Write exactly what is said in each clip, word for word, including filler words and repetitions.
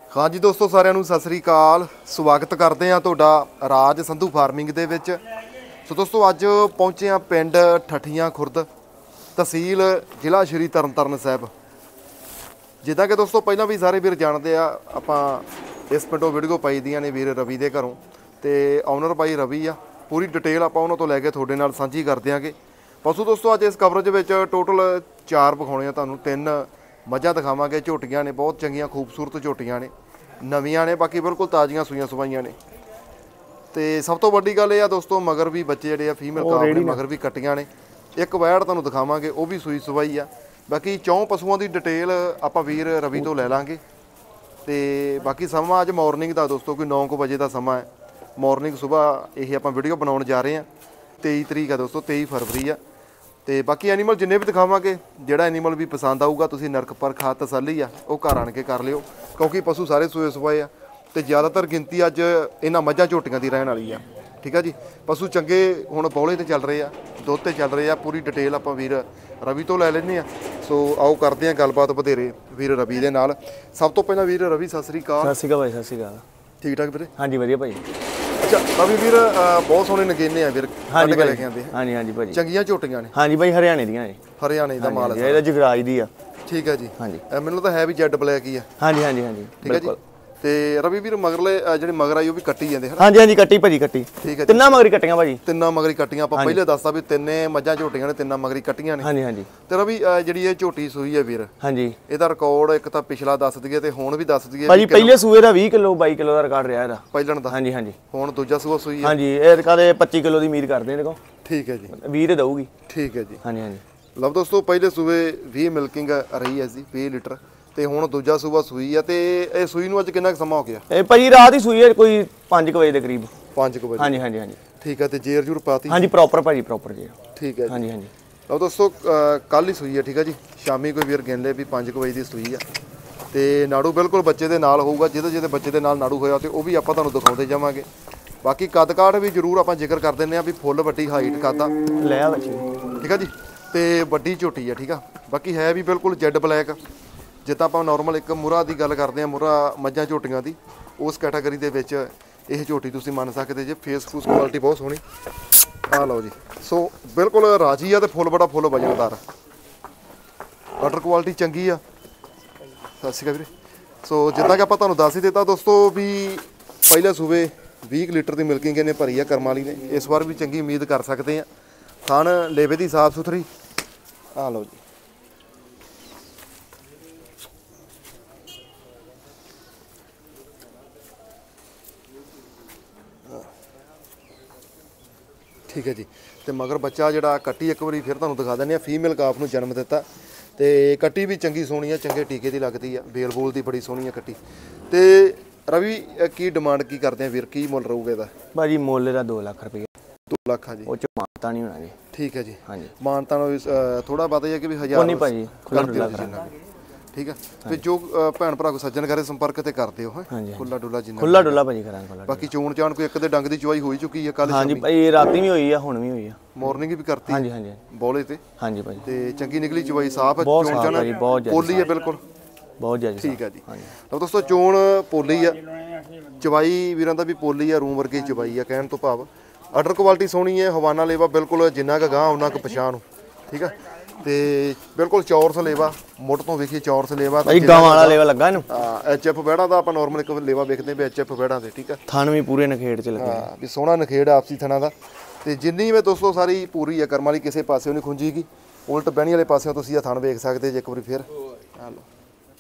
हाँ जी दोस्तों सारिਆਂ ਨੂੰ सत श्री अकाल स्वागत करते हैं ਤੁਹਾਡਾ राज संधू फार्मिंग ਦੇ ਵਿੱਚ। ਸੋ ਦੋਸਤੋ ਅੱਜ ਪਹੁੰਚੇ ਆ ਪਿੰਡ ਠੱਠੀਆਂ ਖੁਰਦ ਤਹਿਸੀਲ ਜ਼ਿਲ੍ਹਾ ਸ਼੍ਰੀ ਤਰਨਤਾਰਨ ਸਾਹਿਬ। ਜਿੱਦਾਂ ਕਿ ਦੋਸਤੋ ਪਹਿਲਾਂ ਵੀ ਸਾਰੇ ਵੀਰ ਜਾਣਦੇ ਆ ਆਪਾਂ ਇਸ ਪਿੰਡੋਂ ਵੀਡੀਓ ਪਾਈ ਦੀਆਂ ਨੇ ਵੀਰ ਰਵੀ ਦੇ ਘਰੋਂ ਤੇ ਓਨਰ ਬਾਈ ਰਵੀ ਆ। ਪੂਰੀ ਡਿਟੇਲ ਆਪਾਂ ਉਹਨਾਂ ਤੋਂ ਲੈ ਕੇ ਤੁਹਾਡੇ ਨਾਲ ਸਾਂਝੀ ਕਰ ਦਿਆਂਗੇ। ਪਸ਼ੂ ਦੋਸਤੋ ਅੱਜ ਇਸ ਕਵਰੇਜ ਵਿੱਚ ਟੋਟਲ ਚਾਰ ਵਿਖਾਉਣੇ ਆ ਤੁਹਾਨੂੰ। ਤਿੰਨ ਮੱਝਾਂ ਦਿਖਾਵਾਂਗੇ, ਝੋਟੀਆਂ ਨੇ ਬਹੁਤ ਚੰਗੀਆਂ ਖੂਬਸੂਰਤ ਝੋਟੀਆਂ ਨੇ, ਨਵੀਆਂ ਨੇ, ਬਾਕੀ ਬਿਲकुल ਤਾਜ਼ੀਆਂ ਸੂਈਆਂ ਸਵਾਈਆਂ ਨੇ। ਤੇ ਸਭ ਤੋਂ ਵੱਡੀ ਗੱਲ ਇਹ ਆ ਦੋਸਤੋ ਮਗਰ ਵੀ ਬੱਚੇ ਜਿਹੜੇ ਆ ਫੀਮੇਲ ਕਾਫ ਨੇ, ਮਗਰ ਵੀ ਕੱਟੀਆਂ ਨੇ। ਇੱਕ ਵੈੜ ਤੁਹਾਨੂੰ ਦਿਖਾਵਾਂਗੇ ਉਹ ਵੀ ਸੂਈ ਸਵਾਈ ਆ। ਬਾਕੀ ਚੌਂ ਪਸ਼ੂਆਂ ਦੀ ਡਿਟੇਲ ਆਪਾਂ ਵੀਰ ਰਵੀ ਤੋਂ ਲੈ ਲਾਂਗੇ। ਤੇ ਬਾਕੀ ਸਮਾਂ ਅੱਜ ਮਾਰਨਿੰਗ ਦਾ ਦੋਸਤੋ ਕੋਈ ਨੌ ਕੁ ਵਜੇ ਦਾ ਸਮਾਂ ਹੈ। ਮਾਰਨਿੰਗ ਸਵੇਰ ਇਹ ਆਪਾਂ ਵੀਡੀਓ ਬਣਾਉਣ ਜਾ ਰਹੇ ਹਾਂ। ਤੇਈ ਤਰੀਕ ਆ ਦੋਸਤੋ, ਤੇਈ ਫਰਵਰੀ ਆ। ਤੇ ਬਾਕੀ ਐਨੀਮਲ ਜਿੰਨੇ ਵੀ ਦਿਖਾਵਾਂਗੇ, ਜਿਹੜਾ ਐਨੀਮਲ ਵੀ ਪਸੰਦ ਆਊਗਾ ਤੁਸੀਂ ਨਰਕ ਪਰਖ ਤਸੱਲੀ ਆ ਉਹ ਘਰ ਆਣ ਕੇ ਕਰ ਲਿਓ, ਕਿਉਂਕਿ ਪਸ਼ੂ ਸਾਰੇ ਸੂਏ ਸਵਾਏ ਆ ਤੇ ਜ਼ਿਆਦਾਤਰ ਗਿਣਤੀ ਅੱਜ ਇਹਨਾਂ ਮੱਝਾਂ ਝੋਟੀਆਂ ਦੀ ਰਹਿਣ ਵਾਲੀ ਆ। ਠੀਕ ਆ ਜੀ, ਪਸ਼ੂ ਚੰਗੇ ਹੁਣ ਬੌਲੇ ਤੇ ਚੱਲ ਰਹੇ ਆ, ਦੁੱਧ ਤੇ ਚੱਲ ਰਹੇ ਆ। ਪੂਰੀ ਡਿਟੇਲ ਆਪਾਂ ਵੀਰ ਰਵੀ ਤੋਂ ਲੈ ਲੈਂਦੇ ਆ। ਸੋ ਆਓ ਕਰਦੇ ਆ ਗੱਲਬਾਤ ਵਧੇਰੇ ਵੀਰ ਰਵੀ ਦੇ ਨਾਲ। ਸਭ ਤੋਂ ਪਹਿਲਾਂ ਵੀਰ ਰਵੀ ਸਤਿ ਸ੍ਰੀ ਅਕਾਲ। ਸਤਿ ਸ਼੍ਰੀ ਅਕਾਲ ਭਾਈ। ਸਤਿ ਸ਼੍ਰੀ ਅਕਾਲ। ਠੀਕ ਠਾਕ ਵੀਰੇ? ਹਾਂਜੀ ਵਧੀਆ ਭਾਈ। ਅੱਛਾ ਰਵੀ ਵੀਰ ਬਹੁਤ ਸੋਹਣੇ ਨਗੀਨੇ ਆ ਵੀਰ, ਹਾਂਜੀ ਲੈ ਕੇ ਆਂਦੇ। ਹਾਂਜੀ ਹਾਂਜੀ ਭਾਜੀ, ਚੰਗੀਆਂ ਝੋਟੀਆਂ ਨੇ। ਹਾਂਜੀ ਭਾਈ ਹਰਿਆਣੇ ਦੀਆਂ ਜੀ। ਹਰਿਆਣੇ ਦਾ ਮਾਲ ਹੈ ਇਹਦਾ ਜਗਰਾਜ ਦੀ ਆ। ਠੀਕ ਹੈ ਜੀ। ਹਾਂਜੀ ਮੈਨੂੰ ਤਾਂ ਹੈ ਵੀ ਜੈਡ ਬਲੈਕ ਹੀ ਆ। ਹਾਂਜੀ ਹਾਂਜੀ ਹਾਂਜੀ ਠੀਕ ਹੈ ਜੀ। ਤੇ ਰਵੀ ਵੀਰ ਮਗਰਲੇ ਜਿਹੜੇ ਮਗਰ ਆਈ ਉਹ ਵੀ ਕੱਟੀ ਜਾਂਦੇ ਹਨ। ਹਾਂਜੀ ਹਾਂਜੀ ਕੱਟੀ ਭਾਜੀ, ਕੱਟੀ। ਠੀਕ ਹੈ। ਤਿੰਨਾਂ ਮਗਰੀ ਕੱਟੀਆਂ ਭਾਜੀ। ਤਿੰਨਾਂ ਮਗਰੀ ਕੱਟੀਆਂ ਆਪਾਂ ਪਹਿਲੇ ਦੱਸਦਾ ਵੀ ਤਿੰਨੇ ਮੱਝਾਂ ਝੋਟੀਆਂ ਨੇ, ਤਿੰਨਾਂ ਮਗਰੀ ਕੱਟੀਆਂ ਨੇ। ਹਾਂਜੀ ਹਾਂਜੀ। ਤੇ ਰਵੀ ਜਿਹੜੀ ਇਹ ਝੋਟੀ ਸੂਈ ਹੈ ਵੀਰ, ਹਾਂਜੀ, ਇਹਦਾ ਰਿਕਾਰਡ ਇੱਕ ਤਾਂ ਪਿਛਲਾ ਦੱਸ ਦਈਏ ਤੇ ਹੁਣ ਵੀ ਦੱਸ ਦਈਏ ਭਾਜੀ। ਪਹਿਲੇ ਸੂਏ ਦਾ ਵੀਹ ਕਿਲੋ ਬਾਈ ਕਿਲੋ ਦਾ ਰਿਕਾਰਡ ਰਿਹਾ ਇਹਦਾ ਪਹਿਲਣ ਦਾ। ਹਾਂਜੀ ਹਾਂਜੀ। ਹੁਣ ਦੂਜਾ ਸੂਆ ਸੂਈ ਹੈ। ਹਾਂਜੀ, ਇਹ ਰਿਕਾਰਡ ਪੱਚੀ ਕਿਲੋ ਦੀ ਉਮੀਦ ਕਰਦੇ ਨੇ। ਦੇਖੋ ਠੀਕ ਹੈ ਜੀ, ਵੀਹ ਤੇ ਦਊਗੀ। ਠੀਕ ਹੈ ਜੀ। ਹਾਂਜੀ ਹਾਂਜੀ। ਲਓ ਦੋਸਤੋ ਪਹਿਲੇ ਸੂਏ ਵੀਹ ਮਿਲਕਿੰਗ ਰਹੀ ਹੈ ਜੀ, ਵੀਹ ਲੀਟਰ। ਤੇ ਹੁਣ ਦੂਜਾ ਸੂਆ ਸੂਈ ਆ। ਤੇ ਇਹ ਸੂਈ ਨੂੰ ਅੱਜ ਕਿੰਨਾ ਸਮਾਂ ਹੋ ਗਿਆ? ਇਹ ਭਾਜੀ ਰਾਤ ਹੀ ਸੂਈ ਹੈ, ਕੋਈ ਪੰਜ ਕੁ ਵਜੇ ਦੇ ਕਰੀਬ। ਪੰਜ ਕੁ ਵਜੇ। ਹਾਂਜੀ ਹਾਂਜੀ ਹਾਂਜੀ। ਠੀਕ ਹੈ। ਤੇ ਜੇਰ ਜੂਰ ਪਾਤੀ? ਹਾਂਜੀ ਪ੍ਰੋਪਰ ਭਾਜੀ, ਪ੍ਰੋਪਰ ਜੇਰ। ਠੀਕ ਹੈ। ਹਾਂਜੀ ਹਾਂਜੀ। ਲਓ ਦੋਸਤੋ ਕੱਲ ਹੀ ਸੂਈ ਹੈ। ਠੀਕ ਹੈ ਜੀ। ਸ਼ਾਮੀ ਕੋਈ ਵੀਰ ਗਿਣ ਲੈ ਵੀ ਪੰਜ ਕੁ ਵਜੇ ਦੀ ਸੂਈ ਆ। ਤੇ ਨਾੜੂ ਬਿਲਕੁਲ ਬੱਚੇ ਦੇ ਨਾਲ ਹੋਊਗਾ। ਜਿਹਦੇ ਜਿਹਦੇ ਬੱਚੇ ਦੇ ਨਾਲ ਨਾੜੂ ਹੋਇਆ ਤੇ ਉਹ ਵੀ ਆਪਾਂ ਤੁਹਾਨੂੰ ਦਿਖਾਉਂਦੇ ਜਾਵਾਂਗੇ। ਬਾਕੀ ਕੱਦ ਕਾਠ ਵੀ ਜ਼ਰੂਰ ਆਪਾਂ ਜ਼ਿਕਰ ਕਰ ਦਿੰਦੇ ਆ ਵੀ ਫੁੱਲ ਵੱਡੀ ਹਾਈਟ ਕੱਦ ਆ ਲੈ ਆ ਬੱਚੀ। ਠੀਕ ਆ ਜੀ। ਤੇ ਵੱਡੀ ਝੋਟੀ ਆ। ਠੀਕ ਆ। ਬਾਕੀ ਹੈ ਵੀ ਬਿਲਕੁਲ ਜੈਡ ਬਲੈਕ। ਜਿੱਦਾਂ ਆਪਾਂ ਨਾਰਮਲ ਇੱਕ ਮੁਰਾ ਦੀ ਗੱਲ ਕਰਦੇ ਆ, ਮੁਰਾ ਮੱਝਾਂ ਝੋਟੀਆਂ ਦੀ, ਉਸ ਕੈਟਾਗਰੀ ਦੇ ਵਿੱਚ ਇਹ ਝੋਟੀ ਤੁਸੀਂ ਮੰਨ ਸਕਦੇ ਜੇ। ਫੇਸ ਫੂਸ ਕੁਆਲਿਟੀ ਬਹੁਤ ਸੋਹਣੀ ਆ। ਲਓ ਜੀ। ਸੋ ਬਿਲਕੁਲ ਰਾਜੀ ਆ ਤੇ ਫੁੱਲ ਬੜਾ ਫੁੱਲ ਵਜਨਦਾਰ। ਆਰਡਰ ਕੁਆਲਿਟੀ ਚੰਗੀ ਆ। ਸਤਿ ਸ਼੍ਰੀ ਅਕਾਲ ਵੀਰੇ। ਸੋ ਜਿੱਦਾਂ ਕਿ ਆਪਾਂ ਤੁਹਾਨੂੰ ਦੱਸ ਹੀ ਦਿੱਤਾ ਦੋਸਤੋ ਵੀ ਪਹਿਲੇ ਸੂਬੇ ਵੀਹ ਲੀਟਰ ਦੀ ਮਿਲਕਿੰਗ ਇਹਨੇ ਭਰੀ ਆ ਕਰਮ ਵਾਲੀ ਨੇ। ਇਸ ਵਾਰ ਵੀ ਚੰਗੀ ਉਮੀਦ ਕਰ ਸਕਦੇ ਆ। ਥਣ ਲੇਵੇ ਦੀ ਸਾਫ ਸੁਥਰੀ ਆ। ਲਓ ਜੀ। ਠੀਕ ਹੈ ਜੀ। ਤੇ ਮਗਰ ਬੱਚਾ ਜਿਹੜਾ ਕੱਟੀ ਇੱਕ ਵਾਰੀ ਫਿਰ ਤੁਹਾਨੂੰ ਦਿਖਾ ਦਿੰਦੇ ਆ। ਫੀਮੇਲ ਕਾਫ ਨੂੰ ਜਨਮ ਦਿੱਤਾ ਤੇ ਕੱਟੀ ਵੀ ਚੰਗੀ ਸੋਹਣੀ ਆ, ਚੰਗੇ ਟੀਕੇ ਦੀ ਲੱਗਦੀ ਆ। ਬੇਲ ਬੋਲ ਦੀ ਬੜੀ ਸੋਹਣੀ ਆ ਕੱਟੀ। ਤੇ ਰਵੀ ਕੀ ਡਿਮਾਂਡ ਕੀ ਕਰਦੇ ਆ ਵੀਰ, ਕੀ ਮੁੱਲ ਰਹੂਗਾ ਇਹਦਾ? ਭਾਜੀ ਮੁੱਲ ਦਾ ਦੋ ਲੱਖ ਰੁਪਏ। ਦੋ ਲੱਖ ਆ ਜੀ। ਉਹ ਚ ਮਾਨਤਾ ਨਹੀਂ ਹੋਣਾ ਜੀ। ਠੀਕ ਹੈ ਜੀ। ਹਾਂਜੀ। ਮਾਨਤਾ ਨੂੰ ਥੋੜਾ ਵੱਧ ਜਾ ਕਿ ਵੀ ਹਜ਼ਾਰ ਨਹੀਂ ਭਾਜੀ, ਖੁੱਲਾ ਡੁੱਲਾ ਕਰਾਂਗੇ। ਠੀਕ ਹੈ। ਤੇ ਜੋ ਭੈਣ ਭਰਾ ਕੋ ਸੱਜਣ ਕਰੇ ਸੰਪਰਕ ਤੇ ਕਰਦੇ ਹੋ। ਹਾਂਜੀ। ਖੁੱਲਾ ਡੁੱਲਾ ਜਿੰਨਾ ਖੁੱਲਾ ਡੁੱਲਾ ਭਾਜੀ ਕਰਾਂਗੇ। ਬਾਕੀ ਚੋਣ ਚਾਣ ਕੋਈ ਇੱਕ ਦੇ ਡੰਗ ਦੀ ਚੁਆਈ ਹੋਈ ਚੁੱਕੀ ਹੈ ਕੱਲ? ਹਾਂਜੀ ਭਾਈ ਰਾਤੀ ਵੀ ਹੋਈ ਆ, ਹੁਣ ਵੀ ਹੋਈ ਆ, ਮਾਰਨਿੰਗ ਵੀ ਕਰਤੀ। ਹਾਂਜੀ ਹਾਂਜੀ ਬੋਲੇ ਤੇ। ਹਾਂਜੀ ਭਾਜੀ। ਤੇ ਚੰਗੀ ਨਿਕਲੀ ਚੁਆਈ, ਸਾਫ ਹੈ ਚੋਣ ਚਾਣ ਪੋਲੀ ਹੈ ਬਿਲਕੁਲ, ਬਹੁਤ ਜ਼ਿਆਦਾ। ਠੀਕ ਹੈ ਜੀ। ਲਓ ਦੋਸਤੋ ਚੋਣ ਪੋਲੀ ਆ, ਚਵਾਈ ਵੀਰਾਂ ਦਾ ਵੀ ਪੋਲੀ ਆ, ਰੂਮ ਵਰਗੀ ਚਵਾਈ ਆ ਕਹਿਣ ਤੋਂ ਭਾਵ। ਆਰਡਰ ਕੁਆਲਿਟੀ ਸੋਹਣੀ ਹੈ, ਹਵਾਨਾ ਲੇਵਾ ਬਿਲਕੁਲ ਜਿੰਨਾ ਕੁ ਗਾਂ ਉਹਨਾਂ ਕੁ ਪਛਾਣ ਨੂੰ। ਠੀਕ ਹੈ। ਤੇ ਬਿਲਕੁਲ ਚੌਰਸ ਲੇਵਾ, ਮੁੱਢ ਤੋਂ ਵੇਖੀਏ ਚੌਰਸ ਲੇਵਾ। ਭਾਈ ਗਾਂ ਵਾਲਾ ਲੇਵਾ ਲੱਗਾ ਇਹਨੂੰ। ਹਾਂ ਐਚ ਐਫ ਬੈੜਾ ਦਾ ਆਪਾਂ ਨਾਰਮਲ ਇੱਕ ਲੇਵਾ ਵੇਖਦੇ ਵੀ ਐਚ ਐਫ ਬੈੜਾ ਦੇ। ਠੀਕ ਹੈ। ਥਣ ਵੀ ਪੂਰੇ ਨਖੇੜ ਚ ਲੱਗੇ। ਹਾਂ ਵੀ ਸੋਹਣਾ ਨਖੇੜ ਆਪਸੀ ਥਣਾ ਦਾ। ਤੇ ਜਿੰਨੀ ਵੀ ਦੋਸਤੋ ਸਾਰੀ ਪੂਰੀ ਆ ਕਰਮ ਵਾਲੀ, ਕਿਸੇ ਪਾਸੇ ਨਹੀਂ ਖੁੰਝੀਗੀ। ਉਲਟ ਬਹਿਣੀ ਵਾਲੇ ਪਾਸਿਓਂ ਤੁਸੀਂ ਇਹ ਥਣ ਵੇਖ ਸਕਦੇ ਜੇ ਇੱਕ ਵਾਰੀ ਫਿਰ। ਆ ਲਓ।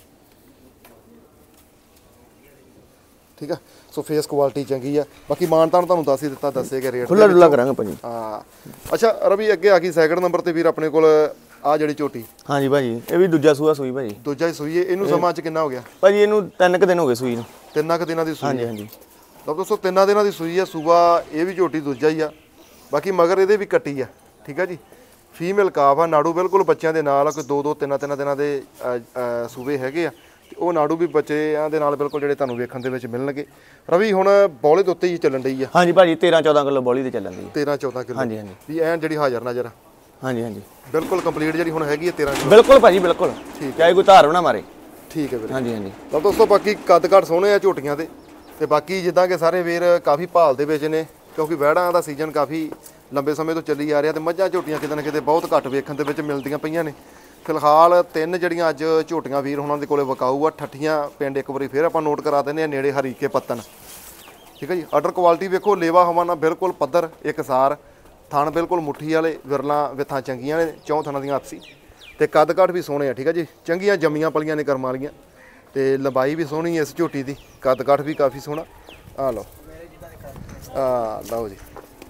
ਠੀਕ ਆ। ਸੋ ਫੇਸ ਕੁਆਲਿਟੀ ਚੰਗੀ ਆ। ਬਾਕੀ ਮਾਨਤਾਨ ਤੁਹਾਨੂੰ ਦੱਸ ਹੀ ਦਿੱਤਾ, ਦੱਸੇਗਾ ਰੇਟ ਖੁੱਲਾ ਡੁੱਲਾ ਕਰਾਂਗੇ ਭਾਜੀ। ਹਾਂ। ਅੱਛਾ ਰਵੀ ਅੱਗੇ ਆ ਗਈ ਸੈਕਿੰਡ ਨੰਬਰ ਤੇ ਵੀਰ ਆਪਣੇ ਕੋਲ ਆ ਜਿਹੜੀ ਝੋਟੀ। ਹਾਂਜੀ ਭਾਜੀ, ਇਹ ਵੀ ਦੂਜਾ ਸੂਆ ਸੂਈ ਭਾਜੀ। ਦੂਜਾ ਹੀ ਸੂਈ ਹੈ। ਇਹਨੂੰ ਸਮਾਂ ਚ ਕਿੰਨਾ ਹੋ ਗਿਆ ਭਾਜੀ? ਇਹਨੂੰ ਤਿੰਨ ਕੁ ਦਿਨ ਹੋ ਗਏ ਸੂਈ ਨੂੰ। ਤਿੰਨਾਂ ਕੁ ਦਿਨਾਂ ਦੀ ਸੂਈ? ਹਾਂਜੀ ਹਾਂਜੀ। ਲਓ ਦੋਸਤੋ ਤਿੰਨਾਂ ਦਿਨਾਂ ਦੀ ਸੂਈ ਆ। ਸੂਆ ਇਹ ਵੀ ਝੋਟੀ ਦੂਜਾ ਹੀ ਆ। ਬਾਕੀ ਮਗਰ ਇਹਦੇ ਵੀ ਕੱਟੀ ਆ। ਠੀਕ ਆ ਜੀ। ਫੀਮੇਲ ਕਾਫ ਆ। ਨਾੜੂ ਬਿਲਕੁਲ ਬੱਚਿਆਂ ਦੇ ਨਾਲ, ਕੋਈ ਦੋ ਦੋ ਤਿੰਨਾਂ ਤਿੰਨਾਂ ਦਿਨਾਂ ਦੇ ਸੂਬੇ ਹੈਗੇ ਆ। ਤੇ ਉਹ ਨਾੜੂ ਵੀ ਬੱਚਿਆਂ ਦੇ ਨਾਲ ਬਿਲਕੁਲ ਜਿਹੜੇ ਤੁਹਾਨੂੰ ਵੇਖਣ ਦੇ ਵਿੱਚ ਮਿਲਣਗੇ। ਰਵੀ ਹੁਣ ਬੌਲੇ ਦੇ ਉੱਤੇ ਹੀ ਚੱਲਣ ਡਈ ਆ। ਹਾਂਜੀ ਭਾਜੀ, ਤੇਰਾਂ ਚੌਦਾਂ ਕਿਲੋ ਬੌਲੀ ਤੇ ਚੱਲਣ ਦੀ। ਤੇਰਾਂ ਚੌਦਾਂ ਕਿਲੋ। ਹਾਂਜੀ ਹਾਂਜੀ। ਵੀ ਐਨ ਜਿਹੜੀ ਹਾਜ਼ਰ ਨਜ਼ਰ। ਹਾਂਜੀ ਹਾਂਜੀ। ਬਿਲਕੁਲ ਕੰਪਲੀਟ ਜਿਹੜੀ ਹੁਣ ਹੈਗੀ ਹੈ ਤੇਰਾਂ ਕਿਲੋ। ਬਿਲਕੁਲ ਭਾਜੀ ਬਿਲਕੁਲ। ਚਾਹੇ ਕੋਈ ਧਾਰ ਨਾ ਮਾਰੇ। ਠੀਕ ਹੈ ਵੀਰੇ। ਹਾਂਜੀ ਹਾਂਜੀ ਲਓ ਦੋਸਤੋ ਬਾਕੀ ਕੱਦ ਘੱਟ ਸੋਹਣੇ ਆ ਝੋਟੀਆਂ ਦੇ ਤੇ ਬਾਕੀ ਜਿੱਦਾਂ ਕਿ ਸਾਰੇ ਵੀਰ ਕਾਫੀ ਭਾਲ ਦੇ ਵਿੱਚ ਨੇ ਕਿਉਂਕਿ ਵਹਿੜਾਂ ਦਾ ਸੀਜ਼ਨ ਕਾਫੀ ਲੰਬੇ ਸਮੇਂ ਤੋਂ ਚੱਲੀ ਆ ਰਿਹਾ ਤੇ ਮੱਝਾਂ ਝੋਟੀਆਂ ਕਿਤੇ ਨਾ ਕਿਤੇ ਬਹੁਤ ਘੱਟ ਵੇਖਣ ਦੇ ਵਿੱਚ ਮਿਲਦੀਆਂ ਪਈਆਂ ਨੇ। ਫਿਲਹਾਲ ਤਿੰਨ ਜਿਹੜੀਆਂ ਅੱਜ ਝੋਟੀਆਂ ਵੀਰ ਉਹਨਾਂ ਦੇ ਕੋਲੇ ਵਿਕਾਊ ਆ। ਠੱਠੀਆਂ ਪਿੰਡ ਇੱਕ ਵਾਰੀ ਫਿਰ ਆਪਾਂ ਨੋਟ ਕਰਾ ਦਿੰਦੇ ਆ, ਨੇੜੇ ਹਰੀਕੇ ਪੱਤਨ। ਠੀਕ ਹੈ ਜੀ। ਆਰਡਰ ਕੁਆਲਿਟੀ ਵੇਖੋ, ਲੇਵਾ ਹਵਾਨਾ ਬਿਲਕੁਲ ਪੱਧਰ ਇੱਕਸਾਰ, ਥਣ ਬਿਲਕੁਲ ਮੁੱਠੀ ਵਾਲੇ, ਵਿਰਲਾਂ ਵਿੱਥਾਂ ਚੰਗੀਆਂ ਨੇ, ਚੌਂ ਥਣਾਂ ਦੀਆਂ ਆਪਸੀ ਤੇ ਕੱਦ ਘੱਟ ਵੀ ਸੋਹਣੇ ਆ। ਠੀਕ ਹੈ ਜੀ। ਚੰਗੀਆਂ ਜੰਮੀਆਂ ਪਲੀਆਂ ਨੇ ਕਰਮ ਵਾਲੀਆਂ ਤੇ ਲੰਬਾਈ ਵੀ ਸੋਹਣੀ ਹੈ ਇਸ ਝੋਟੀ ਦੀ, ਕੱਦ ਘੱਟ ਵੀ ਕਾਫੀ ਸੋਹਣਾ। ਆ ਲਓ ਆ ਲਓ ਜੀ।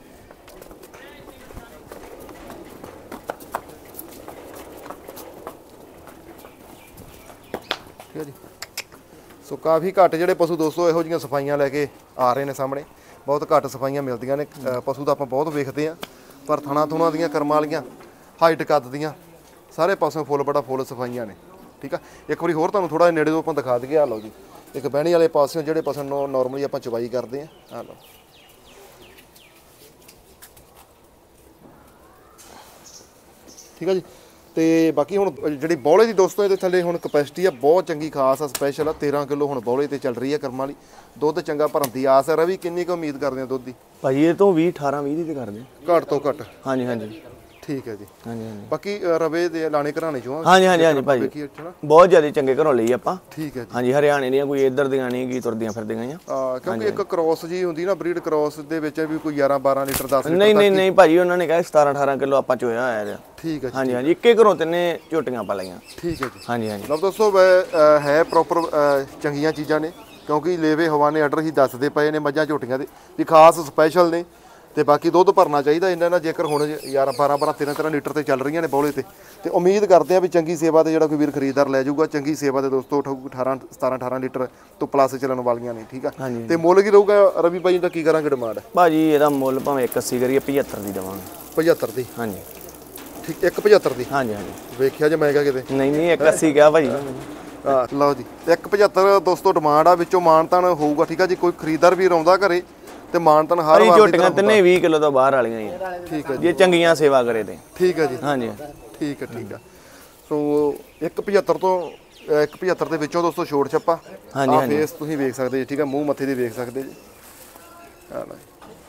ਠੀਕ ਹੈ ਜੀ। ਸੋ ਕਾਫੀ ਘੱਟ ਜਿਹੜੇ ਪਸ਼ੂ ਦੋਸਤੋ ਇਹੋ ਜਿਹੀਆਂ ਸਫਾਈਆਂ ਲੈ ਕੇ ਆ ਰਹੇ ਨੇ ਸਾਹਮਣੇ, ਬਹੁਤ ਘੱਟ ਸਫਾਈਆਂ ਮਿਲਦੀਆਂ ਨੇ। ਪਸ਼ੂ ਤਾਂ ਆਪਾਂ ਬਹੁਤ ਵੇਖਦੇ ਆ ਪਰ ਥਣਾ ਥੁਣਾ ਦੀਆਂ ਕਰਮਾਂ ਵਾਲੀਆਂ, ਹਾਈਟ ਕੱਦ ਦੀਆਂ, ਸਾਰੇ ਪਾਸੋਂ ਫੁੱਲ ਬੜਾ ਫੁੱਲ ਸਫਾਈਆਂ ਨੇ। ਠੀਕ ਆ। ਇੱਕ ਵਾਰੀ ਹੋਰ ਤੁਹਾਨੂੰ ਥੋੜਾ ਨੇੜੇ ਤੋਂ ਆਪਾਂ ਦਿਖਾ ਦਈਏ। ਆ ਲਓ ਜੀ, ਇੱਕ ਬਹਿਣੀ ਵਾਲੇ ਪਾਸਿਓਂ ਜਿਹੜੇ ਪਾਸੇ ਨੂੰ ਨੋਰਮਲੀ ਆਪਾਂ ਚਵਾਈ ਕਰਦੇ ਆ। ਆ ਲਓ ਠੀਕ ਆ ਜੀ। ਤੇ ਬਾਕੀ ਹੁਣ ਜਿਹੜੀ ਬੌਲੇ ਦੀ ਦੋਸਤੋ ਇਹਦੇ ਥੱਲੇ ਹੁਣ ਕਪੈਸਿਟੀ ਆ ਬਹੁਤ ਚੰਗੀ ਖਾਸ ਆ, ਸਪੈਸ਼ਲ ਆ। ਤੇਰਾਂ ਕਿਲੋ ਹੁਣ ਬੌਲੇ ਤੇ ਚੱਲ ਰਹੀ ਆ ਕਰਮਾਂ ਵਾਲੀ। ਦੁੱਧ ਚੰਗਾ ਭਰਨ ਦੀ ਆਸ ਹੈ। ਰਵੀ ਕਿੰਨੀ ਕੁ ਉਮੀਦ ਕਰਦੇ ਆ ਦੁੱਧ ਦੀ? ਭਾਜੀ ਇਹ ਤੋਂ ਵੀਹ ਅਠਾਰਾਂ ਵੀਹ ਦੀ ਤੇ ਕਰਦੇ ਘੱਟ ਤੋਂ ਘੱਟ। ਹਾਂਜੀ ਹਾਂਜੀ ਠੀਕ ਹੈ ਜੀ। ਹਾਂਜੀ ਹਾਂਜੀ ਬਾਕੀ ਰਵੇ ਦੇ ਲਾਣੇ ਘਰਾਣੇ ਚੋਂ ਹਾਂਜੀ ਹਾਂਜੀ ਹਾਂਜੀ ਭਾਜੀ ਵੇਖੀ ਇੱਥੇ ਬਹੁਤ ਜ਼ਿਆਦਾ ਚੰਗੇ ਘਰੋਂ ਲਈ ਆਪਾਂ। ਠੀਕ ਹੈ ਜੀ। ਹਾਂਜੀ ਹਰਿਆਣੇ ਦੀਆਂ ਕੋਈ ਇੱਧਰ ਦੀਆਂ ਨਹੀਂ ਕੀ ਤੁਰਦੀਆਂ ਫਿਰਦੀਆਂ ਆ। ਆ ਕਿਉਂਕਿ ਇੱਕ ਕ੍ਰੋਸ ਜੀ ਹੁੰਦੀ ਨਾ, ਬਰੀਡ ਕ੍ਰੋਸ ਦੇ ਵਿੱਚ ਵੀ ਕੋਈ ਗਿਆਰਾਂ ਬਾਰਾਂ ਲੀਟਰ ਦਸ ਲੀਟਰ ਨਹੀਂ ਨਹੀਂ ਨਹੀਂ ਭਾਜੀ ਉਹਨਾਂ ਨੇ ਕਿਹਾ ਸਤਾਰਾਂ ਅਠਾਰਾਂ ਕਿਲੋ ਆਪਾਂ ਚੋਇਆ ਹੋਇਆ ਇਹਦਾ। ਠੀਕ ਹੈ ਜੀ। ਹਾਂਜੀ ਹਾਂਜੀ ਇੱਕੇ ਘਰੋਂ ਤਿੰਨੇ ਝੋਟੀਆਂ ਪਾ ਲਈਆਂ। ਠੀਕ ਹੈ ਜੀ। ਹਾਂਜੀ ਹਾਂਜੀ ਲਓ ਦੋਸਤੋ ਵੈ- ਹੈ ਪ੍ਰੋਪਰ ਚੰਗੀਆਂ ਚੀਜ਼ਾਂ ਨੇ ਕਿਉਂਕਿ ਲੇਵੇ ਹਵਾਨੇ ਆਰਡਰ ਹੀ ਦੱਸਦੇ ਪਏ ਨੇ ਮੱਝਾਂ ਝੋਟੀਆਂ ਦੇ ਵੀ ਖਾਸ ਸਪੈਸ਼ਲ ਨੇ ਤੇ ਬਾਕੀ ਦੁੱਧ ਭਰਨਾ ਚਾਹੀਦਾ ਇਹਨਾਂ ਨਾਲ। ਜੇਕਰ ਹੁਣ ਯਾਰ ਬਾਰਾਂ ਬਾਰਾਂ ਤੇਰਾਂ ਤੇਰਾਂ ਲੀਟਰ ਤੇ ਚੱਲ ਰਹੀਆਂ ਨੇ ਬੌਲੇ ਤੇ ਤੇ ਉਮੀਦ ਕਰਦੇ ਆ ਵੀ ਚੰਗੀ ਸੇਵਾ ਤੇ ਜਿਹੜਾ ਕੋਈ ਵੀਰ ਖਰੀਦਦਾਰ ਲੈ ਜਾਊਗਾ ਚੰਗੀ ਸੇਵਾ ਤੇ ਦੋਸਤੋ ਅਠਾਰਾਂ ਸਤਾਰਾਂ ਅਠਾਰਾਂ ਲੀਟਰ ਤੋਂ ਪਲੱਸ ਚੱਲਣ ਵਾਲੀਆਂ ਨੇ। ਠੀਕ ਆ। ਤੇ ਮੁੱਲ ਕੀ ਰਹੂਗਾ ਰਵੀ ਭਾਈ ਦਾ, ਕੀ ਕਰਾਂਗੇ ਡਿਮਾਂਡ? ਭਾਜੀ ਇਹਦਾ ਮੁੱਲ ਭਾਵੇਂ ਇੱਕ ਅੱਸੀ ਕਰੀਏ ਪਝੱਤਰ ਦੀ ਦੇਵਾਂਗੇ। ਪਝੱਤਰ ਦੀ? ਹਾਂਜੀ ਠੀਕ। ਇੱਕ ਪਝੱਤਰ ਦੀ? ਹਾਂਜੀ ਹਾਂਜੀ ਵੇਖਿਆ ਜੇ ਮੈਂ ਕਿਹਾ ਕਿਤੇ। ਨਹੀਂ ਨਹੀਂ ਇੱਕ ਅੱਸੀ ਕਿਹਾ ਭਾਜੀ। ਆ ਲਓ ਜੀ, ਇੱਕ ਪਝੱਤਰ ਦੋਸਤੋ ਡਿਮਾਂਡ ਆ, ਵਿੱਚੋਂ ਮਾਨਤਾਨ ਹੋਊਗਾ। ਠੀਕ ਆ ਜੀ। ਕੋਈ ਖਰੀਦਦਾਰ ਵੀਰ ਆਉਂਦਾ ਘਰੇ ਤੇ ਮਾਨਤਾਨ ਹਰ ਵਾਰ ਝੋਟੀਆਂ ਤਿੰਨੇ ਵੀਹ ਕਿਲੋ ਤੋਂ ਬਾਹਰ ਵਾਲੀਆਂ ਹੀ ਆ। ਠੀਕ ਹੈ ਜੇ ਚੰਗੀਆਂ ਸੇਵਾ ਕਰੇ ਤੇ। ਠੀਕ ਹੈ ਜੀ। ਹਾਂਜੀ ਠੀਕ ਹੈ ਠੀਕ ਆ। ਸੋ ਇੱਕ ਪਝੱਤਰ ਤੋਂ ਇੱਕ ਪਝੱਤਰ ਦੇ ਵਿੱਚੋਂ ਦੋਸਤੋ ਛੋਟ ਛੱਪਾ। ਹਾਂਜੀ ਆ ਫੇਸ ਤੁਸੀਂ ਵੇਖ ਸਕਦੇ ਜੀ। ਠੀਕ ਆ। ਮੂੰਹ ਮੱਥੇ ਦੀ ਵੇਖ ਸਕਦੇ ਜੀ। ਆ ਲਓ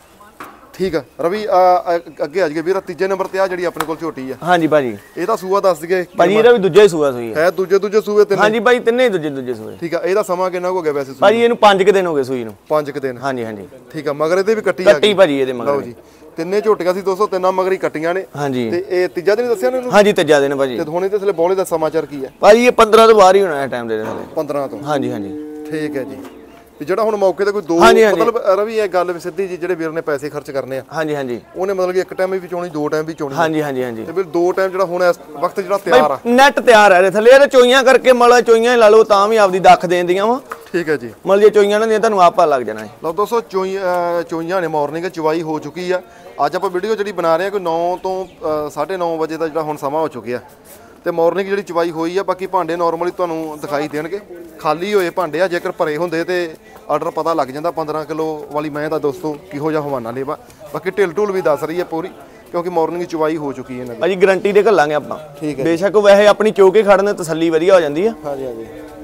ਠੀਕ ਆ। ਰਵੀ ਅੱਗੇ ਆ ਜਾਈਏ ਵੀਰ, ਤੀਜੇ ਨੰਬਰ ਤੇ ਆ ਜਿਹੜੀ ਆਪਣੇ ਕੋਲ ਝੋਟੀ ਆ। ਹਾਂਜੀ ਭਾਜੀ ਇਹਦਾ ਸੂਆ ਦੱਸ ਦਈਏ ਭਾਜੀ। ਇਹਦਾ ਵੀ ਦੂਜਾ ਹੀ ਸੂਆ ਸੂਈ ਹੈ। ਹੈ ਦੂਜੇ ਦੂਜੇ ਸੂਏ ਤੇ? ਹਾਂਜੀ ਭਾਜੀ ਤਿੰਨੇ ਹੀ ਦੂਜੇ ਦੂਜੇ ਸੂਏ। ਠੀਕ ਆ। ਇਹਦਾ ਸਮਾਂ ਕਿੰਨਾ ਹੋ ਗਿਆ ਵੈਸੇ ਸੂਈ? ਭਾਜੀ ਇਹਨੂੰ ਪੰਜ ਕੁ ਦਿਨ ਹੋ ਗਏ ਸੂਈ ਨੂੰ। ਪੰਜ ਕੁ ਦਿਨ? ਹਾਂਜੀ ਹਾਂਜੀ ਠੀਕ ਆ। ਮਗਰ ਇਹਦੇ ਵੀ ਕੱਟੀ ਆ ਕੱਟੀ ਭਾਜੀ ਇਹਦੇ ਮਗਰ। ਲਓ ਜੀ, ਤਿੰਨੇ ਝੋਟੀਆਂ ਸੀ ਦੋਸਤੋ, ਤਿੰਨਾਂ ਮਗਰ ਹੀ ਕੱਟੀਆਂ ਨੇ। ਹਾਂਜੀ ਤੇ ਇਹ ਤੀਜਾ ਦਿਨ ਦੱਸਿਆ ਇਹਨਾਂ ਨੂੰ? ਹਾਂਜੀ ਤੀਜਾ ਦਿਨ ਭਾਜੀ। ਤੇ ਹੁਣ ਇਹਦੇ ਥੱਲੇ ਬੌਲੇ ਦਾ ਸਮਾਚਾਰ ਕੀ ਹੈ? ਭਾਜੀ ਇਹ ਪੰਦਰਾਂ ਤੋਂ ਬਾਹਰ ਹੀ ਹੋਣਾ ਇਸ ਟਾਈਮ ਦੇ ਥੱਲੇ। ਪੰਦਰਾਂ ਤੋਂ? ਹਾਂਜੀ ਹਾਂਜੀ ਠੀਕ ਹੈ ਜੀ। ਤੇ ਜਿਹੜਾ ਹੁਣ ਮੌਕੇ ਤੇ ਕੋਈ ਦੋ ਹਾਂਜੀ, ਹਾਂਜੀ। ਮਤਲਬ ਰਵੀ ਇਹ ਗੱਲ ਵੀ ਸਿੱਧੀ ਜੀ, ਜਿਹੜੇ ਵੀਰ ਨੇ ਪੈਸੇ ਖਰਚ ਕਰਨੇ ਆ ਹਾਂਜੀ ਹਾਂਜੀ ਉਹਨੇ ਮਤਲਬ ਕਿ ਇੱਕ ਟਾਈਮ ਵੀ ਚੋਣੀ, ਦੋ ਟਾਈਮ ਵੀ ਚੋਣੀ। ਹਾਂਜੀ ਹਾਂਜੀ ਹਾਂਜੀ ਤੇ ਫਿਰ ਦੋ ਟਾਈਮ ਜਿਹੜਾ ਹੁਣ ਇਸ ਵਕਤ ਜਿਹੜਾ ਤਿਆਰ ਆ। ਨੈਟ ਤਿਆਰ ਆ ਇਹਦੇ ਥੱਲੇ। ਇਹਦੇ ਚੋਈਆਂ ਕਰਕੇ ਮਲਾ ਚੋਈਆਂ ਹੀ ਲਾ ਲਓ ਤਾਂ ਵੀ ਆਪਦੀ ਦੱਖ ਦੇਂਦੀਆਂ ਵਾ। ਠੀਕ ਹੈ ਜੀ। ਮਤਲਬ ਜੇ ਚੋਈਆਂ ਨਾ ਦੀਆਂ ਤੁਹਾਨੂੰ ਆਪਾ ਲੱਗ ਜਾਣਾ ਹੈ। ਲਓ ਦੋਸਤੋ ਚੋਈ ਚੋਈਆਂ ਨੇ ਮਾਰਨਿੰਗ ਚਵਾਈ ਹੋ ਚੁੱਕੀ ਆ। ਅੱਜ ਆਪਾਂ ਵੀਡੀਓ ਜਿਹੜੀ ਬਣਾ ਰਹੇ ਆ ਕੋਈ ਨੌ ਤੋਂ ਸਾਢੇ ਨੌ ਵਜੇ ਦਾ ਜਿਹੜਾ ਹੁਣ ਸਮਾਂ ਹੋ ਚੁੱਕਿਆ ਤੇ ਮਾਰਨਿੰਗ ਜਿਹੜੀ ਚਵਾਈ ਹੋਈ ਆ। ਬਾਕੀ ਭਾਂਡੇ ਨਾਰਮਲੀ ਤੁਹਾਨੂੰ ਦਿਖਾਈ ਦੇਣਗੇ, ਖਾਲੀ ਹੋਏ ਭਾਂਡੇ ਆ। ਜੇਕਰ ਭਰੇ ਹੁੰਦੇ ਤੇ ਆਰਡਰ ਪਤਾ ਲੱਗ ਜਾਂਦਾ। ਪੰਦਰਾਂ ਕਿਲੋ ਵਾਲੀ ਮੈਂ ਦਾ ਦੋਸਤੋ ਕਿਹੋ ਜਿਹਾ ਹਵਾਨਾ ਲੇਵਾ। ਬਾਕੀ ਢਿੱਲ ਢੁੱਲ ਵੀ ਦੱਸ ਰਹੀ ਹੈ ਪੂਰੀ ਕਿਉਂਕਿ ਮਾਰਨਿੰਗ ਚਵਾਈ ਹੋ ਚੁੱਕੀ ਹੈ ਇਹਨਾਂ ਦੀ। ਭਾਜੀ ਗਾਰੰਟੀ ਦੇ ਘੱਲਾਂਗੇ ਆਪਾਂ। ਠੀਕ ਹੈ। ਬੇਸ਼ੱਕ ਵੈਸੇ ਆਪਣੀ ਚੋਕੇ ਖੜਨ ਤਸੱਲੀ ਵਧੀਆ ਹੋ ਜਾਂਦੀ ਆ। ਹਾਂਜੀ ਹਾਂਜੀ।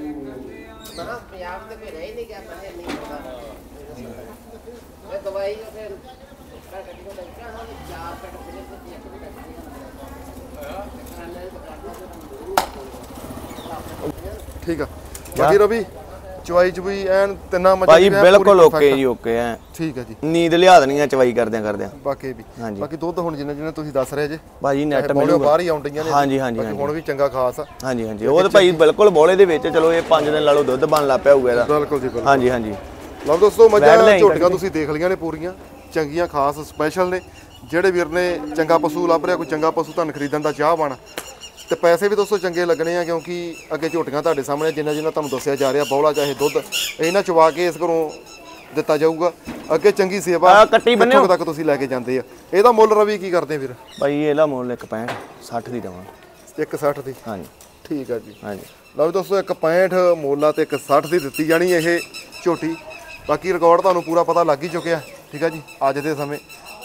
ਠੀਕ ਆ। ਬਾਕੀ ਰਵੀ ਚਵਾਈ ਚਵਾਈ ਐਨ ਤਿੰਨਾਂ ਮੱਝਾਂ ਭਾਜੀ ਬਿਲਕੁਲ ਓਕੇ ਜੀ ਓਕੇ ਐ। ਠੀਕ ਹੈ ਜੀ। ਨੀਂਦ ਲਿਆ ਦੇਣੀ ਆ ਚਵਾਈ ਕਰਦਿਆਂ ਕਰਦਿਆਂ। ਬਾਕੀ ਵੀ ਬਾਕੀ ਦੁੱਧ ਹੁਣ ਜਿੰਨੇ ਜਿੰਨੇ ਤੁਸੀਂ ਦੱਸ ਰਹੇ ਜੇ ਭਾਜੀ ਨੈਟ ਮਿਲੂਗਾ ਬਾਹਰ ਹੀ ਆਉਂਦੀਆਂ ਨੇ। ਹਾਂਜੀ ਹਾਂਜੀ ਬਾਕੀ ਹੁਣ ਵੀ ਚੰਗਾ ਖਾਸ ਆ। ਹਾਂਜੀ ਹਾਂਜੀ ਉਹ ਤਾਂ ਭਾਈ ਬਿਲਕੁਲ ਬੋਲੇ ਦੇ ਵਿੱਚ। ਚਲੋ ਇਹ ਪੰਜ ਦਿਨ ਲਾ ਲਓ ਦੁੱਧ ਬਣ ਲੱਗ ਪਿਆ ਹੋਊਗਾ ਇਹਦਾ। ਬਿਲਕੁਲ ਜੀ ਬਿਲਕੁਲ। ਹਾਂਜੀ ਹਾਂਜੀ। ਲਓ ਦੋਸਤੋ ਮੱਝਾਂ ਝੋਟੀਆਂ ਤੁਸੀਂ ਦੇਖ ਲਈਆਂ ਨੇ ਪੂਰੀਆਂ ਚੰਗੀਆਂ ਖਾਸ ਸਪੈਸ਼ਲ ਨੇ। ਜਿਹੜੇ ਵੀਰ ਨੇ ਚੰਗਾ ਪਸ਼ੂ ਲੱਭ ਰਿਹਾ, ਕੋਈ ਚੰਗਾ ਪਸ਼ੂ ਤੁਹਾਨੂੰ ਖਰੀਦਣ ਦਾ ਚਾਹ ਬਣ ਤੇ ਪੈਸੇ ਵੀ ਦੋਸਤੋ ਚੰਗੇ ਲੱਗਣੇ ਆ ਕਿਉਂਕਿ ਅੱਗੇ ਝੋਟੀਆਂ ਤੁਹਾਡੇ ਸਾਹਮਣੇ ਜਿੰਨਾ ਜਿੰਨਾ ਤੁਹਾਨੂੰ ਦੱਸਿਆ ਜਾ ਰਿਹਾ ਬੌਲਾ ਚਾਹੇ ਦੁੱਧ ਇਹਨਾਂ ਚਵਾ ਕੇ ਇਸ ਘਰੋਂ ਦਿੱਤਾ ਜਾਊਗਾ। ਅੱਗੇ ਚੰਗੀ ਸੇਵਾ ਕੱਟੀ ਬੰਨਿਓ ਤੱਕ ਤੁਸੀਂ ਲੈ ਕੇ ਜਾਂਦੇ ਆ। ਇਹਦਾ ਮੁੱਲ ਰਵੀ ਕੀ ਕਰਦੇ ਵੀਰ? ਭਾਈ ਇਹਦਾ ਮੁੱਲ ਇੱਕ ਪੈਂਹਠ ਸੱਠ ਦੀ ਦੇਵਾਂਗੇ। ਇੱਕ ਸੱਠ ਦੀ? ਹਾਂਜੀ ਠੀਕ ਆ ਜੀ। ਹਾਂਜੀ ਲਓ ਦੋਸਤੋ ਇੱਕ ਪੈਂਹਠ ਮੁੱਲ ਆ ਤੇ ਇੱਕ ਸੱਠ ਦੀ ਦਿੱਤੀ ਜਾਣੀ ਇਹ ਝੋਟੀ। ਬਾਕੀ ਰਿਕਾਰਡ ਤੁਹਾਨੂੰ ਪੂਰਾ ਪਤਾ ਲੱਗ ਹੀ ਚੁੱਕਿਆ। ਠੀਕ ਆ ਜੀ ਅੱਜ ਦੇ ਸਮੇਂ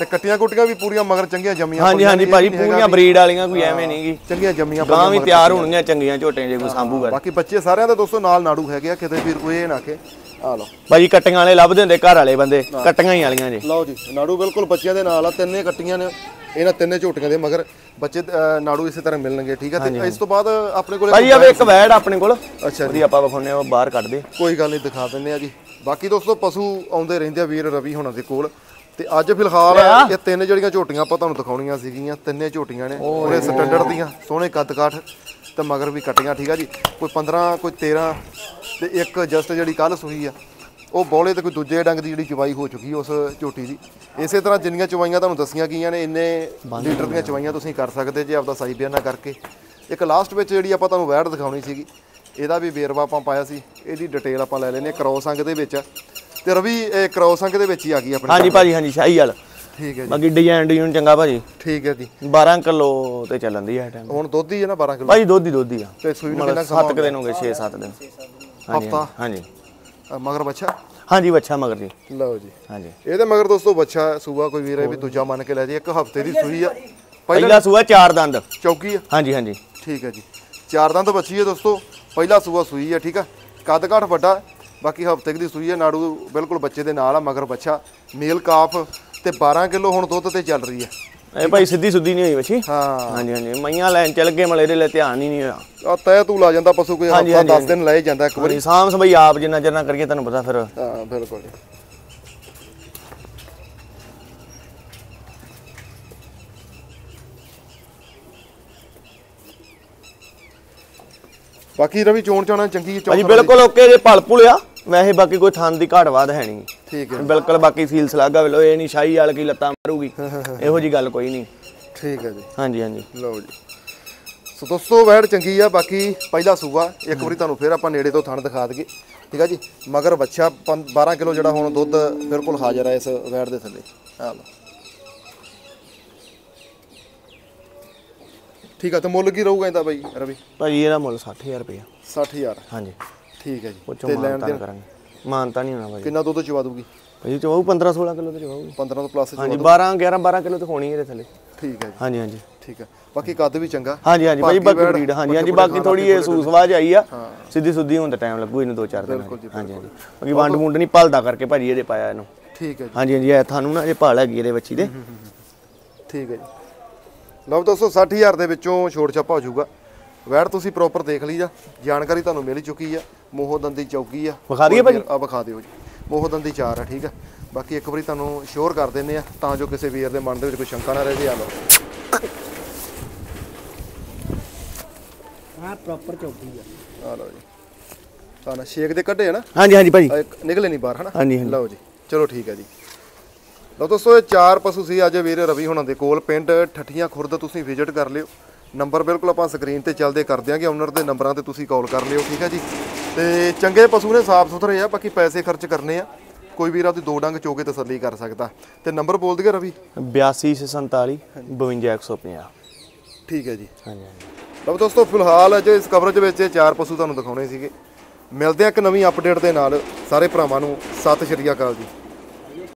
ਤੇ ਕੱਟੀਆਂ ਕੁੱਟੀਆਂ ਵੀ ਪੂਰੀਆਂ ਮਗਰ ਚੰਗੀਆਂ ਜੰਮੀਆਂ ਹਾਂਜੀ ਹਾਂਜੀ ਭਾਜੀ ਪੂਰੀਆਂ ਬਰੀਡ ਵਾਲੀਆਂ ਕੋਈ ਐਵੇਂ ਨਹੀਂਗੀ ਚੰਗੀਆਂ ਜੰਮੀਆਂ ਗਾਂ ਵੀ ਤਿਆਰ ਹੋਣਗੀਆਂ ਚੰਗੀਆਂ ਝੋਟੇ ਜੇ ਕੋਈ ਸਾਂਭੂਗਾ ਬਾਕੀ ਬੱਚੇ ਸਾਰਿਆਂ ਦੇ ਦੋਸਤੋ ਨਾਲ ਨਾੜੂ ਹੈਗੇ ਆ ਕਿਤੇ ਵੀਰ ਕੋਈ ਇਹ ਨਾ ਕਿ ਆ ਲਓ ਭਾਜੀ ਕੱਟੀਆਂ ਵਾਲੇ ਲੱਭਦੇ ਹੁੰਦੇ ਘਰ ਵਾਲੇ ਬੰਦੇ ਕੱਟੀਆਂ ਹੀ ਵਾਲੀਆਂ ਜੀ ਲਓ ਜੀ ਨਾੜੂ ਬਿਲਕੁਲ ਬੱਚਿਆਂ ਦੇ ਨਾਲ ਆ ਤਿੰਨੇ ਕੱਟੀਆਂ ਨੇ ਇਹਨਾਂ ਤਿੰਨੇ ਝੋਟੀਆਂ ਦੇ ਮਗਰ ਬੱਚੇ ਨਾੜੂ ਇਸੇ ਤਰ੍ਹਾਂ ਮਿਲਣਗੇ ਠੀਕ ਹੈ ਤੇ ਇਸ ਤੋਂ ਬਾਅਦ ਆਪਣੇ ਕੋਲੇ ਭਾਜੀ ਆਵੇ ਇੱਕ ਵੈੜ ਆਪਣੇ ਕੋਲ ਅੱਛਾ ਉਹਦੀ ਆਪਾਂ ਵਿਖਾਉਨੇ ਉਹ ਬਾਹਰ ਕੱਢ ਦੇ ਕੋਈ ਗੱਲ ਨਹੀਂ ਦਿਖਾ ਦਿੰਨੇ ਆ ਜੀ ਬਾਕੀ ਦੋਸਤੋ ਪਸ਼ੂ ਆਉਂਦੇ ਰਹਿੰਦੇ ਆ ਵੀਰ ਰਵੀ ਹੁਣਾਂ ਦੇ ਕੋਲ ਤੇ ਅੱਜ ਫਿਲਹਾਲ ਇਹ ਤਿੰਨ ਜਿਹੜੀਆਂ ਝੋਟੀਆਂ ਆਪਾਂ ਤੁਹਾਨੂੰ ਦਿਖਾਉਣੀਆਂ ਸੀਗੀਆਂ ਤਿੰਨੇ ਝੋਟੀਆਂ ਨੇ ਪੂਰੇ ਸਟੈਂਡਰਡ ਦੀਆਂ ਸੋਹਣੇ ਕੱਦ ਕਾਠ ਤੇ ਮਗਰ ਵੀ ਕੱਟੀਆਂ ਠੀਕ ਆ ਜੀ ਕੋਈ ਪੰਦਰਾਂ ਕੋਈ ਤੇਰਾਂ ਤੇ ਇੱਕ ਜਸਟ ਜਿਹੜੀ ਕੱਲ ਸੂਈ ਆ ਉਹ ਬੋਲੇ ਤੇ ਕੋਈ ਦੂਜੇ ਡੰਗ ਦੀ ਜਿਹੜੀ ਚਵਾਈ ਹੋ ਚੁੱਕੀ ਉਸ ਝੋਟੀ ਦੀ ਇਸੇ ਤਰ੍ਹਾਂ ਜਿੰਨੀਆਂ ਚਵਾਈਆਂ ਤੁਹਾਨੂੰ ਦੱਸੀਆਂ ਗਈਆਂ ਨੇ ਇੰਨੇ ਲੀਟਰ ਦੀਆਂ ਚਵਾਈਆਂ ਤੁਸੀਂ ਕਰ ਸਕਦੇ ਜੇ ਆਪਦਾ ਸਾਈ ਬਿਆਨਾ ਕਰਕੇ ਇੱਕ ਲਾਸਟ ਵਿੱਚ ਜਿਹੜੀ ਆਪਾਂ ਤੁਹਾਨੂੰ ਵੈੜ ਦਿਖਾਉਣੀ ਸੀਗੀ ਇਹਦਾ ਵੀ ਵੇਰਵਾ ਆਪਾਂ ਪਾਇਆ ਸੀ ਇਹਦੀ ਡਿਟੇਲ ਆਪਾਂ ਲੈ ਲੈਨੇ ਕ੍ਰੋਸ ਅੰਗ ਦੇ ਵਿੱਚ ਤੇ ਰਵੀ ਇਹ ਕ੍ਰੋਸ ਅੰਗ ਦੇ ਵਿੱਚ ਹੀ ਆ ਗਈ ਆਪਣੀ ਹਾਂਜੀ ਭਾਜੀ ਹਾਂਜੀ ਸ਼ਾਹੀ ਵਾਲ ਠੀਕ ਹੈ ਜੀ ਬਾਕੀ ਡਿਜ਼ਾਈਨ ਡਿਜ਼ਾਈਨ ਚੰਗਾ ਭਾਜੀ ਠੀਕ ਹੈ ਜੀ ਬਾਰਾਂ ਕਿਲੋ ਤੇ ਚੱਲਣ ਦੀ ਹੈ ਟਾਈਮ ਹੁਣ ਦੁੱਧ ਹੀ ਹੈ ਨਾ ਬਾਰਾਂ ਕਿਲੋ ਭਾਜੀ ਦੁੱਧ ਹੀ ਦੁੱਧ ਹੀ ਆ ਤੇ ਸੂਈ ਨੂੰ ਕਿੰਨਾ ਸੱਤ ਕੁ ਦਿਨ ਹੋ ਗਏ ਛੇ ਸੱਤ ਦਿਨ ਹਫਤਾ ਹਾਂਜੀ ਮਗਰ ਬੱਚਾ ਹਾਂਜੀ ਬੱਚਾ ਮਗਰ ਜੀ ਲਓ ਜੀ ਹਾਂਜੀ ਇਹਦੇ ਮਗਰ ਦੋਸਤੋ ਬੱਚਾ ਸੂਆ ਕੋਈ ਵੀਰ ਹੈ ਵੀ ਦੂਜਾ ਮੰਨ ਕੇ ਲੈ ਜੇ ਇੱਕ ਹਫਤੇ ਦੀ ਸੂਈ ਆ ਪਹਿਲਾ ਸੂਆ ਚਾਰ ਦੰਦ ਚੌਕੀ ਆ ਹਾਂਜੀ ਹਾਂਜੀ ਠੀਕ ਹੈ ਜੀ ਚਾਰ ਦੰਦ ਬੱਚੀ ਹੈ ਦੋਸਤੋ ਪਹਿਲਾ ਸੂਆ ਸੂਈ ਆ ਠੀਕ ਆ ਕੱਦ ਕਾਠ ਵੱਡਾ ਬਾਕੀ ਹਫਤੇ ਦੀ ਸੂਈ ਆ ਨਾੜੂ ਬਿਲਕੁਲ ਬੱਚੇ ਦੇ ਨਾਲ ਆ ਮਗਰ ਬੱਚਾ ਮੇਲ ਕਾਫ ਤੇ ਬਾਰਾਂ ਕਿਲੋ ਹੁਣ ਦੁੱਧ ਤੇ ਚੱਲ ਰਹੀ ਆ ਇਹ ਭਾਈ ਸਿੱਧੀ ਸੁੱਧੀ ਨਹੀਂ ਹੋਈ ਬੱਚੀ ਹਾਂ ਹਾਂਜੀ ਹਾਂਜੀ ਮਈਆਂ ਲੈਣ ਚੱਲ ਗਏ ਮਲੇ ਦੇ ਲੈ ਧਿਆਨ ਹੀ ਨਹੀਂ ਹੋਇਆ ਆ ਤੈ ਤੂੰ ਲਾ ਜਾਂਦਾ ਪਸ਼ੂ ਕੋਈ ਹਫਤਾ ਦਸ ਦਿਨ ਲੈ ਜਾਂਦਾ ਇੱਕ ਵਾਰੀ ਸਾਂਭ ਸਭਈ ਆਪ ਜਿੰਨਾ ਚਿਰ ਕਰੀਏ ਤੁਹਾਨੂੰ ਪਤਾ ਫਿਰ ਹਾਂ ਬਿਲਕੁਲ ਬਾਕੀ ਰਵੀ ਚੋਣ ਚਾਣਾ ਚੰਗੀ ਚੋਣ ਭਾਜੀ ਬਿਲਕੁਲ ਓਕੇ ਜੇ ਭਲ ਭੁਲਿਆ ਵੈਸੇ ਬਾਕੀ ਕੋਈ ਥਾਂ ਦੀ ਘਾਟ ਵਾਧ ਹੈ ਨਹੀਂ ਠੀਕ ਹੈ ਬਿਲਕੁਲ ਬਾਕੀ ਸੀਲ ਸਲਾਗਾ ਵੇਲੋ ਇਹ ਨਹੀਂ ਸ਼ਾਹੀ ਵਾਲ ਕੀ ਲੱਤਾਂ ਮਾਰੂਗੀ ਇਹੋ ਜੀ ਗੱਲ ਕੋਈ ਨਹੀਂ ਠੀਕ ਹੈ ਜੀ ਹਾਂਜੀ ਹਾਂਜੀ ਲਓ ਜੀ ਸੋ ਦੋਸਤੋ ਵੈੜ ਚੰਗੀ ਆ ਬਾਕੀ ਪਹਿਲਾ ਸੂਆ ਇੱਕ ਵਾਰੀ ਤੁਹਾਨੂੰ ਫਿਰ ਆਪਾਂ ਨੇੜੇ ਤੋਂ ਥਣ ਦਿਖਾ ਦਈਏ ਠੀਕ ਆ ਜੀ ਮਗਰ ਬੱਚਾ ਬਾਰਾਂ ਕਿਲੋ ਜਿਹੜਾ ਹੁਣ ਦੁੱਧ ਬਿਲਕੁਲ ਹਾਜ਼ਰ ਆ ਇਸ ਵੈੜ ਦੇ ਥੱਲੇ ਆ ਲਓ ਠੀਕ ਆ ਤੇ ਮੁੱਲ ਕੀ ਰਹੂਗਾ ਇਹਦਾ ਬਾਈ ਰਵੀ ਭਾਜੀ ਇਹਦਾ ਮੁੱਲ ਸੱਠ ਹਜ਼ਾਰ ਰੁਪਇਆ ਸੱਠ ਹਜ਼ਾਰ ਹਾਂਜੀ ਠੀਕ ਹੈ ਜੀ ਤੇ ਲੈਣ ਦੇਣ ਕਰਾਂਗੇ ਮਾਨਤਾ ਨਹੀਂ ਹੋਣਾ ਭਾਜੀ ਕਿੰਨਾ ਦੁੱਧ ਚਵਾ ਦੂਗੀ ਭਾਜੀ ਚਵਾਉ ਪੰਦਰਾਂ ਸੋਲਾਂ ਕਿਲੋ ਤੇ ਚਵਾਉ ਪੰਦਰਾਂ ਤੋਂ ਪਲੱਸ ਹਾਂਜੀ ਬਾਰਾਂ ਗਿਆਰਾਂ ਬਾਰਾਂ ਕਿਲੋ ਤੇ ਹੋਣੀ ਇਹਦੇ ਥੱਲੇ ਠੀਕ ਹੈ ਜੀ ਹਾਂਜੀ ਹਾਂਜੀ ਠੀਕ ਹੈ ਬਾਕੀ ਕੱਦ ਵੀ ਚੰਗਾ ਹਾਂਜੀ ਹਾਂਜੀ ਭਾਜੀ ਬਾਕੀ ਬਰੀਡ ਹਾਂਜੀ ਹਾਂਜੀ ਬਾਕੀ ਥੋੜੀ ਇਹ ਸੂਸਵਾਜ ਆਈ ਆ ਸਿੱਧੀ ਸੁੱਧੀ ਹੁੰਦਾ ਟਾਈਮ ਲੱਗੂ ਇਹਨੂੰ ਦੋ ਚਾਰ ਦਿਨ ਹਾਂਜੀ ਹਾਂਜੀ ਬਾਕੀ ਵੰਡ ਵੁੰਡ ਨਹੀਂ ਭਲਦਾ ਕਰਕੇ ਭਾਜੀ ਇਹਦੇ ਪਾਇਆ ਇਹਨੂੰ ਠੀਕ ਹੈ ਜੀ ਹਾਂਜੀ ਹਾਂਜੀ ਇਹ ਤੁਹਾਨੂੰ ਨਾ ਇਹ ਭਾਲ ਹੈਗੀ ਇਹਦੇ ਬੱਚੀ ਦੇ ਠੀਕ ਹੈ ਜੀ ਲਓ ਦੋਸਤੋ ਸੱਠ ਹਜ਼ਾਰ ਦੇ ਵਿੱਚੋਂ ਛੋੜ ਛਾਪਾ ਹੋ ਜਾਊਗਾ ਵੈੜ ਤੁਸੀਂ ਪ੍ਰੋਪਰ ਦੇਖ ਲਈ ਜਾ ਜਾਣਕਾਰੀ ਤੁਹਾਨੂੰ ਮਿਲ ਚੁੱਕੀ ਆ ਮੋਹ ਦੰਦੀ ਚੌਕੀ ਆ ਵਿਖਾ ਦਈਏ ਭਾਜੀ ਆ ਵਿਖਾ ਦਿਓ ਜੀ ਮੋਹ ਦੰਦੀ ਚਾਰ ਆ ਠੀਕ ਆ ਬਾਕੀ ਇੱਕ ਵਾਰੀ ਤੁਹਾਨੂੰ ਸ਼ੋਰ ਕਰ ਦਿੰਨੇ ਆ ਤਾਂ ਜੋ ਕਿਸੇ ਵੀਰ ਦੇ ਮਨ ਦੇ ਵਿੱਚ ਕੋਈ ਸ਼ੰਕਾ ਨਾ ਰਹੇ ਜੀ ਆ ਲਓ ਆ ਪ੍ਰੋਪਰ ਚੌਕੀ ਆ ਆ ਲਓ ਜੀ ਤਾਂ ਨਾ ਸ਼ੇਕ ਦੇ ਕੱਢੇ ਆ ਨਾ ਹਾਂਜੀ ਹਾਂਜੀ ਭਾਜੀ ਨਿਕਲੇ ਨਹੀਂ ਬਾਹਰ ਹਨਾ ਹਾਂਜੀ ਲਓ ਜੀ ਚਲੋ ਠੀਕ ਹੈ ਜੀ ਲਓ ਦੋਸਤੋ ਇਹ ਚਾਰ ਪਸ਼ੂ ਸੀ ਅੱਜ ਵੀਰ ਰਵੀ ਹੁਣਾਂ ਦੇ ਕੋਲ ਪਿੰਡ ਠੱਠੀਆਂ ਖੁਰਦ ਤੁਸੀਂ ਵਿਜ਼ਿਟ ਕਰ ਲਿਓ ਨੰਬਰ ਬਿਲਕੁਲ ਆਪਾਂ ਸਕਰੀਨ ਤੇ ਚੱਲਦੇ ਕਰ ਦਿਆਂਗੇ ਓਨਰ ਦੇ ਨੰਬਰਾਂ ਤੇ ਤੁਸੀਂ ਕਾਲ ਕਰ ਲਿਓ ਠੀਕ ਹੈ ਜੀ ਤੇ ਚੰਗੇ ਪਸ਼ੂ ਨੇ ਸਾਫ਼ ਸੁਥਰੇ ਆ ਬਾਕੀ ਪੈਸੇ ਖਰਚ ਕਰਨੇ ਆ ਕੋਈ ਵੀਰ ਆਪਦੀ ਦੋ ਡੰਗ ਚੋਕੇ ਤਸੱਲੀ ਕਰ ਸਕਦਾ ਤੇ ਨੰਬਰ ਬੋਲ ਦਈਏ ਰਵੀ ਬਿਆਸੀ ਛੇ ਸੌ ਸੰਤਾਲੀ ਬਵੰਜਾ ਇੱਕ ਸੌ ਪੰਜਾਹ ਠੀਕ ਹੈ ਜੀ ਹਾਂਜੀ ਹਾਂਜੀ ਲਓ ਦੋਸਤੋ ਫਿਲਹਾਲ ਅੱਜ ਇਸ ਕਵਰੇਜ ਵਿੱਚ ਇਹ ਚਾਰ ਪਸ਼ੂ ਤੁਹਾਨੂੰ ਦਿਖਾਉਣੇ ਸੀਗੇ ਮਿਲਦੇ ਆ ਇੱਕ ਨਵੀਂ ਅਪਡੇਟ ਦੇ ਨਾਲ ਸਾਰੇ ਭਰਾਵਾਂ ਨੂੰ ਸਤਿ ਸ਼੍ਰੀ ਅਕਾਲ ਜੀ।